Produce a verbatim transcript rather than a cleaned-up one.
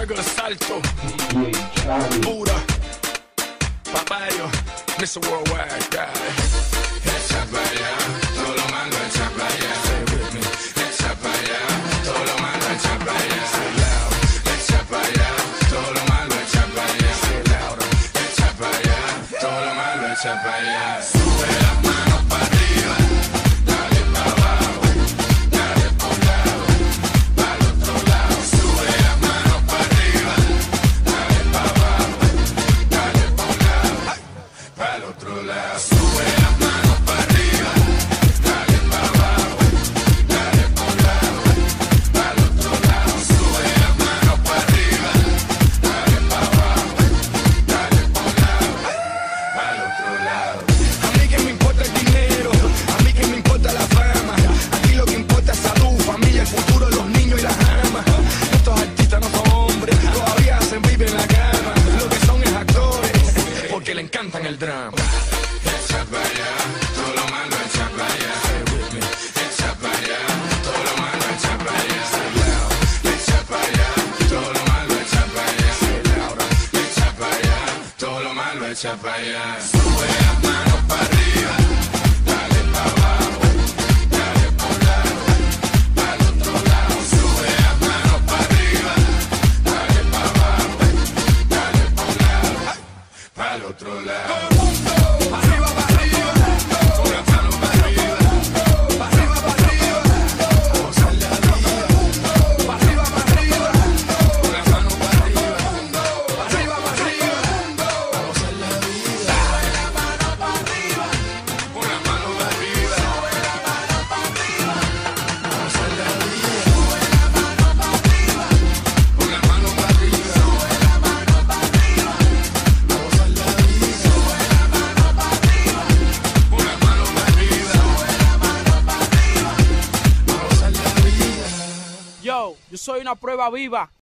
Fuego de salto, pura, papayo, mister Worldwide, guy. Echa pa' allá, todo lo malo echa pa' allá. Say it with me. Echa pa' allá, todo lo malo echa pa' allá. Say loud. Echa pa' allá, todo lo malo echa pa' allá. Say louder. Echa pa' allá, todo lo malo echa pa' allá. Sube las manos pa' arriba, dale pa' abajo, dale pa' un lado, pa'l otro lado. Sube las manos pa' arriba, dale pa' abajo, dale pa' un lado, pa'l otro lado. Sube las manos pa' arriba, dale pa' abajo, dale pa' un lado, pa'l otro lado. Sube las manos pa' arriba, dale pa' abajo, dale pa' un lado, pa'l otro lado. A mí que me importa el dinero, a mí que me importa la fama. Aquí lo que importa es salud, familia, el futuro, los niños y las amas. Estos artistas no son hombres, todavía hacen vivir en la cama. Lo que son es actores, porque le encantan el drama. Echa pa' allá, todo lo malo echa pa' allá. Say it with me. Echa pa' allá, todo lo malo echa pa' allá. Say loud. Echa pa' allá, todo lo malo echa pa' allá. Say louder. Echa pa' allá, todo lo malo echa pa' allá. Sube las manos pa' arriba, dale pa' abajo, dale pa' un lado, pa'l otro lado. Sube las manos pa' arriba, dale pa' abajo, dale pa' un lado, pa'l otro lado. Arriba, pa' arriba, con las manos pa' arriba, pa' arriba, pa' arriba, gozar la vida. Pa' arriba, pa' arriba, con las manos pa' arriba, pa' arriba, pa' arriba, a gozar la vida. Sube la mano pa' arriba, con las manos pa' arriba, sube la mano pa' arriba, a gozar la vida. Sube la mano pa' arriba, con las manos pa' arriba, sube la mano pa' arriba, a gozar la vida. Sube la mano pa' arriba, con las manos pa' arriba, sube la mano pa' arriba, a gozar la vida. Yo, yo soy una prueba viva.